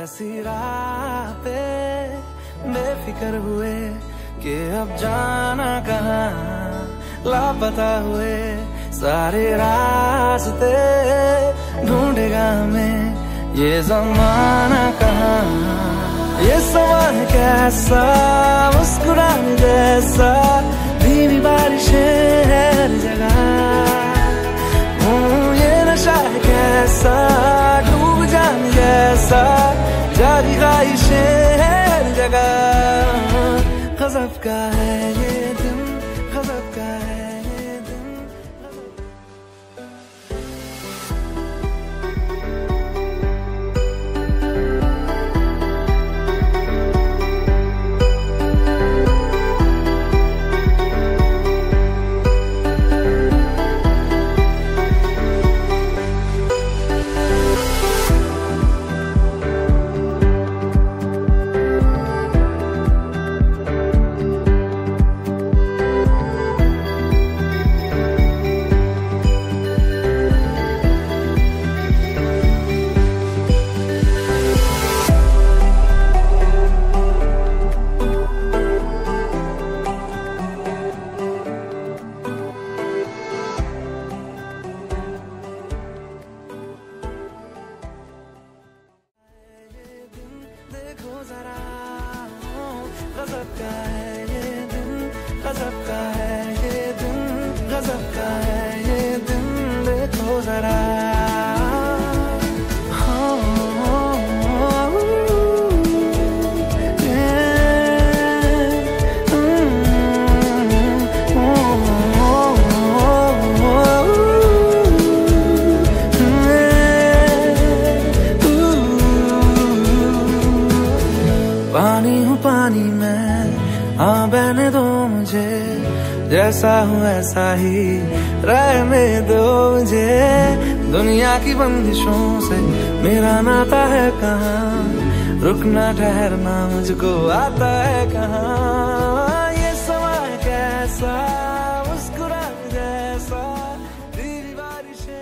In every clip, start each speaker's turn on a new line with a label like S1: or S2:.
S1: ऐसी राह पे बेफिक्र हुए कि अब जाना कहाँ, लापता हुए सारे रास्ते ढूंढेगा हमें ये ज़माना कहाँ। ये सवाल कैसा मुस्कुराने जैसा, धीमी बारिशें हर जगह, ये नशा है कैसा डूब जाने जैसा, जारी ख्वाहिशें हर जगह। गज़ब का है ये दिन, गज़ब का है ये दिन। गज़ब का है ये दिन, गज़ब का है ये दिन, गज़ब का है ये दिन, देखो जरा। पानी हूँ पानी मैं, हाँ बहने दो मुझे, जैसा हूँ ऐसा ही रहने दो मुझे। दुनिया की बंदिशों से मेरा नाता है कहाँ, रुकना ठहरना मुझको आता है कहाँ। ये समय कैसा मुस्कुराने जैसा, धीमी बारिशें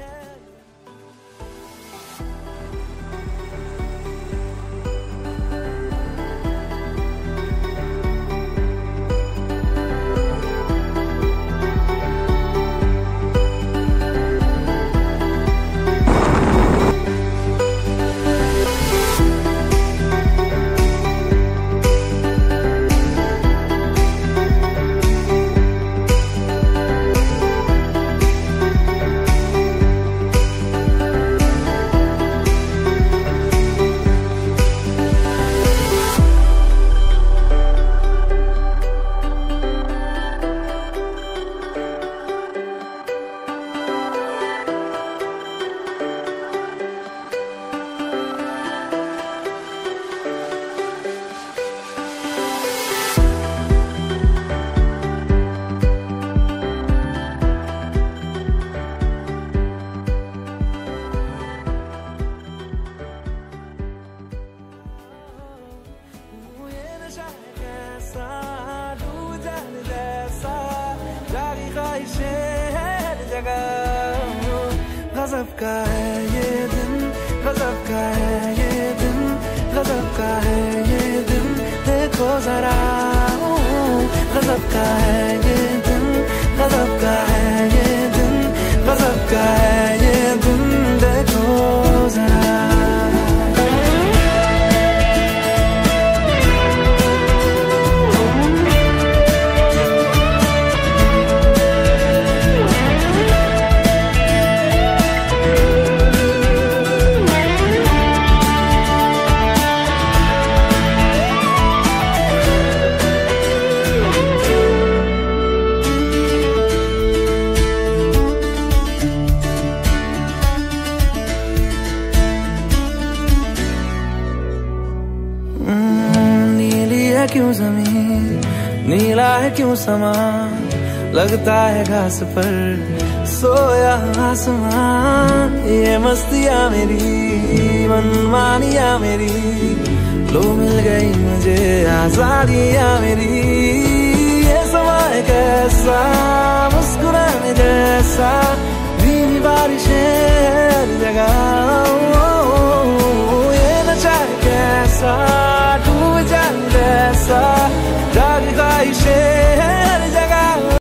S1: गज़ब का है ये दिन, गज़ब का है ये दिन, गज़ब का है ये दिन, देखो जरा। गज़ब का है ये दिन, गज़ब का है ये दिन, गज़ब का है ये दिन, देखो जरा। क्यों ज़मीन, नीला है क्यों समा, लगता है घास पर सोया आसमां। ये मस्तियाँ मेरी, मनमानियाँ मेरी, लो मिल गई मुझे आज़ादियाँ मेरी। ये समय कैसा मुस्कुराने जैसा, धीमी बारिशें हर जगह, ये नशा जागी ख्वाहिशें